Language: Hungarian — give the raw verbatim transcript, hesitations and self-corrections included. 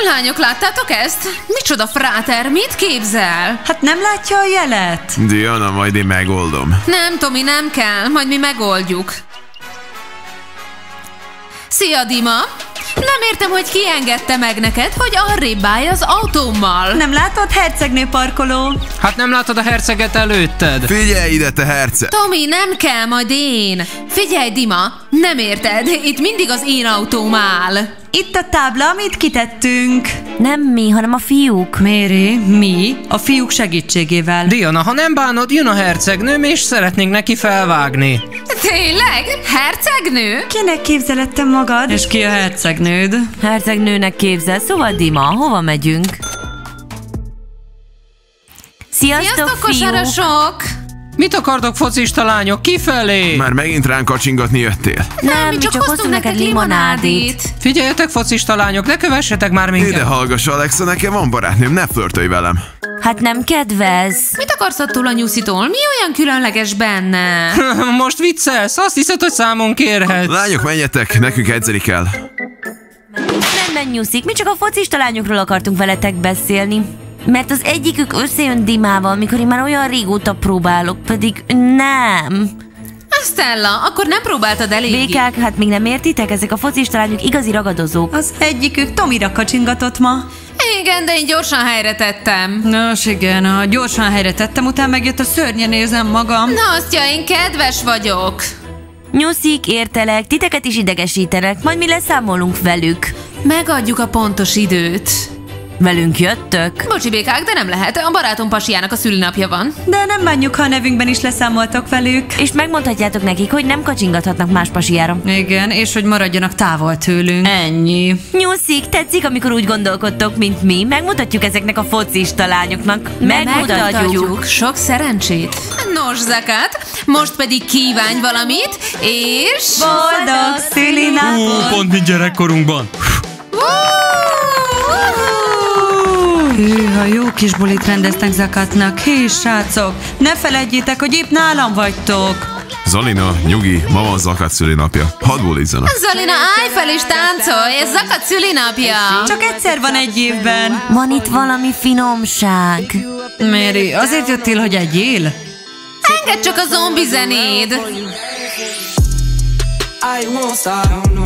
Lányok, láttátok ezt? Micsoda fráter, mit képzel? Hát nem látja a jelet? Diana, majd én megoldom. Nem, Tomi, nem kell, majd mi megoldjuk. Szia, Dima! Nem értem, hogy ki engedte meg neked, hogy arrébb állj az autómmal. Nem látod, hercegnő parkoló? Hát nem látod a herceget előtted? Figyelj ide, te herceg! Tomi, nem kell, majd én. Figyelj, Dima, nem érted, itt mindig az én autóm áll. Itt a tábla, amit kitettünk. Nem mi, hanem a fiúk. Méri, mi? A fiúk segítségével. Diana, ha nem bánod, jön a hercegnőm, és szeretnénk neki felvágni. Tényleg? Hercegnő? Kinek képzelettem magad? És ki a hercegnőd? Hercegnőnek képzel, szóval Dima, hova megyünk? Sziasztok, Sziasztok, fiúk! kosarasok! Mit akartok, focista lányok? Kifelé? Már megint ránk kacsingatni jöttél? Nem, mi csak hoztunk neked limonádét. Figyeljetek, focista lányok, ne kövessetek már minket. Ide hallgass, Alexa, nekem van barátnőm, ne flörtölj velem. Hát nem kedvez. Mit akarsz attól a nyuszitól? Mi olyan különleges benne? Most viccelsz? Azt hiszed, hogy számon kérhetsz. Lányok, menjetek, nekünk edzeni kell. Nem nyuszik, mi csak a focista lányokról akartunk veletek beszélni. Mert az egyikük összejön Dimával, mikor én már olyan régóta próbálok, pedig nem. Stella, akkor nem próbáltad eléggé? Békák, hát még nem értitek? Ezek a focista lányok igazi ragadozók. Az egyikük Tomira kacsingatott ma. Igen, de én gyorsan helyre tettem. Nos igen, a gyorsan helyre tettem, utána megjött a szörnyen érzem magam. Na astya, én kedves vagyok. Nyuszik, értelek, titeket is idegesítenek, majd mi leszámolunk velük. Megadjuk a pontos időt. Velünk jöttök? Bocsi, békák, de nem lehet. A barátom pasiának a szülinapja van. De nem bánjuk, ha a nevünkben is leszámoltok velük. És megmondhatjátok nekik, hogy nem kacsingathatnak más pasiára. Igen, és hogy maradjanak távol tőlünk. Ennyi. Nyuszik, tetszik, amikor úgy gondolkodtok, mint mi. Megmutatjuk ezeknek a focista lányoknak. Megmutatjuk. Megmutatjuk. Sok szerencsét. Nos, Zakát, most pedig kívánj valamit, és... Boldog szülinapot! Pont mint gyerekkorunkban. Hűha, jó kis bulit rendeztek Zakatnak. Hé, srácok, ne feledjétek, hogy épp nálam vagytok. Zalina, nyugi, ma van Zakat szülinapja. Hadd bulizzanak. Zalina, állj fel és táncolj, ez Zakat szülinapja. Csak egyszer van egy évben. Van itt valami finomság. Méri, azért jöttél, hogy egyél? Engedd csak a zombi zenéd. I won't stop.